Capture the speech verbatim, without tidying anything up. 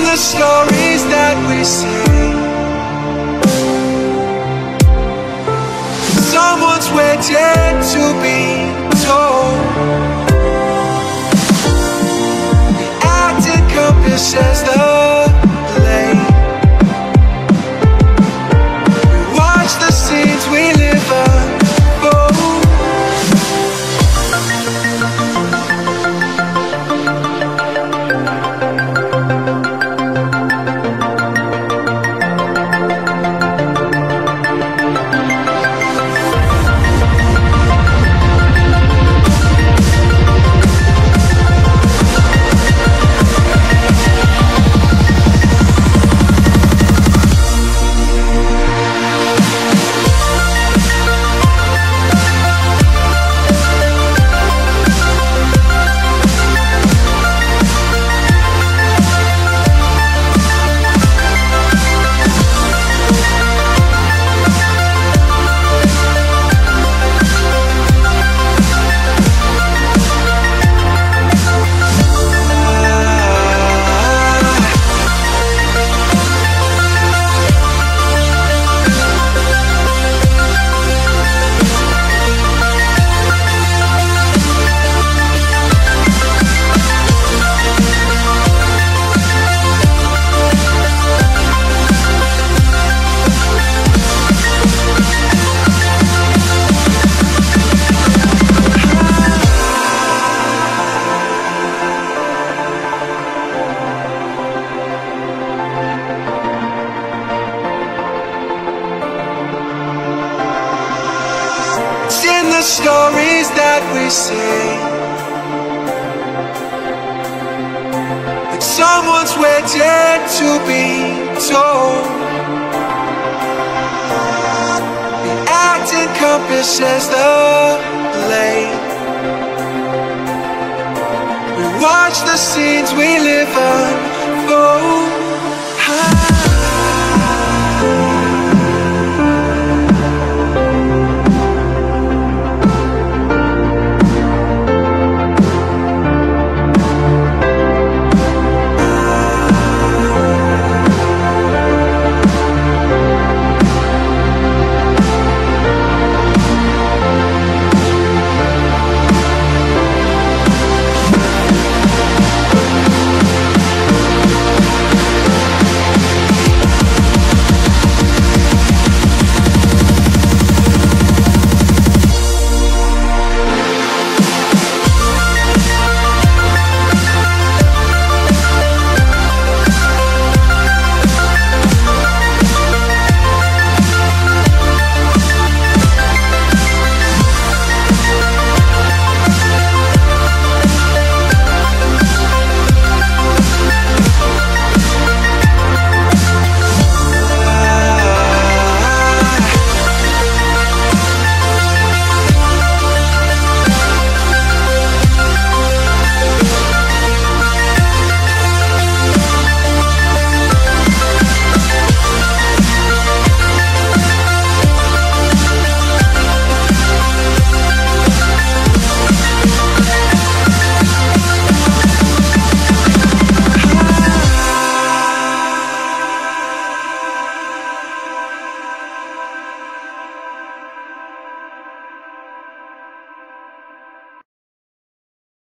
the stories that we sing, someone's waiting to be told. The acting compass says the lane. We watch the scenes we live unfold. The stories that we sing, like someone's waiting to be told. The acting compass says the lane. We watch the scenes we live unfold.